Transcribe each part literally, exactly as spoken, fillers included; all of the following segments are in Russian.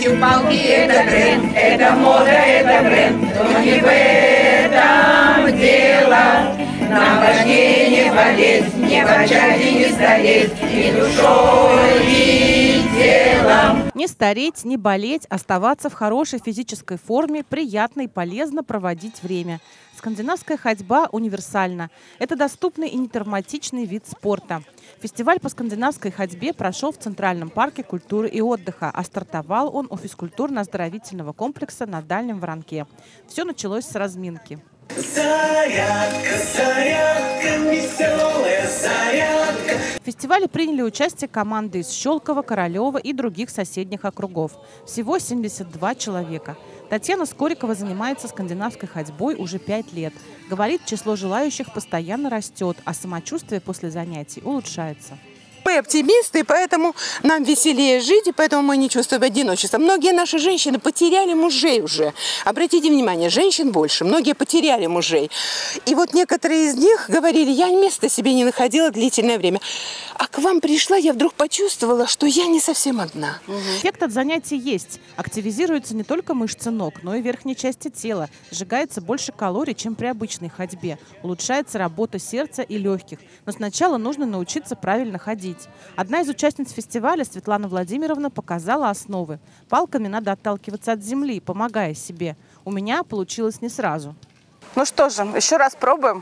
Ищу палки, это тренд, это мода, это бренд, но не в этом дело. Нам важнее не болеть, не ворчать и не стареть, и душой, и телом. Не стареть, не болеть, оставаться в хорошей физической форме, приятно и полезно проводить время. Скандинавская ходьба универсальна. Это доступный и нетравматичный вид спорта. Фестиваль по скандинавской ходьбе прошел в Центральном парке культуры и отдыха, а стартовал он у физкультурно-оздоровительного комплекса на Дальнем Воронке. Все началось с разминки. Зарядка, зарядка, веселая зарядка. В фестивале приняли участие команды из Щелково, Королева и других соседних округов. Всего семьдесят два человека. Татьяна Скорикова занимается скандинавской ходьбой уже пять лет. Говорит, число желающих постоянно растет, а самочувствие после занятий улучшается. Мы оптимисты, поэтому нам веселее жить, и поэтому мы не чувствуем одиночества. Многие наши женщины потеряли мужей уже. Обратите внимание, женщин больше, многие потеряли мужей. И вот некоторые из них говорили, я места себе не находила длительное время. А к вам пришла, я вдруг почувствовала, что я не совсем одна. Угу. Эффект от занятий есть. Активизируются не только мышцы ног, но и верхней части тела. Сжигается больше калорий, чем при обычной ходьбе. Улучшается работа сердца и легких. Но сначала нужно научиться правильно ходить. Одна из участниц фестиваля, Светлана Владимировна, показала основы. Палками надо отталкиваться от земли, помогая себе. У меня получилось не сразу. Ну что же, еще раз пробуем.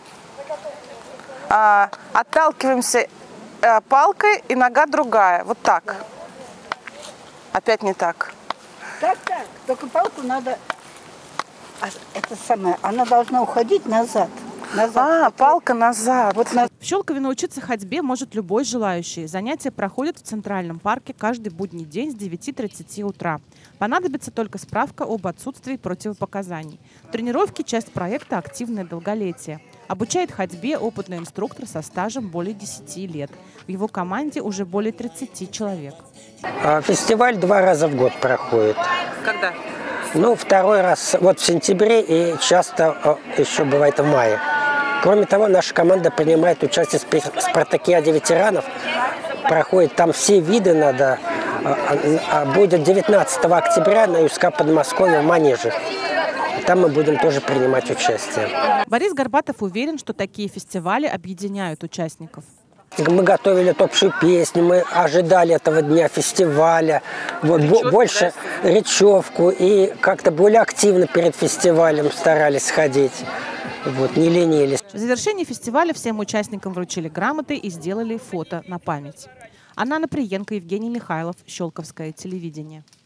А, отталкиваемся а, палкой, и нога другая. Вот так. Опять не так. Так, так. Только палку надо... А, это самое, она должна уходить назад. Назад. А, палка назад. Вот на... В Щелкове научиться ходьбе может любой желающий. Занятия проходят в Центральном парке каждый будний день с девяти тридцати утра. Понадобится только справка об отсутствии противопоказаний. Тренировки – часть проекта «Активное долголетие». Обучает ходьбе опытный инструктор со стажем более десяти лет. В его команде уже более тридцати человек. Фестиваль два раза в год проходит. Когда? Ну, второй раз вот в сентябре и часто еще бывает в мае. Кроме того, наша команда принимает участие в спартакиаде ветеранов. Проходит там все виды, надо. Будет девятнадцатого октября на ЮСК Подмосковье в Манеже. Там мы будем тоже принимать участие. Борис Горбатов уверен, что такие фестивали объединяют участников. Мы готовили общую песню, мы ожидали этого дня фестиваля, вот, речевку, больше да? речевку, и как-то более активно перед фестивалем старались ходить, вот, не ленились. В завершении фестиваля всем участникам вручили грамоты и сделали фото на память. Анна Наприенко, Евгений Михайлов, Щелковское телевидение.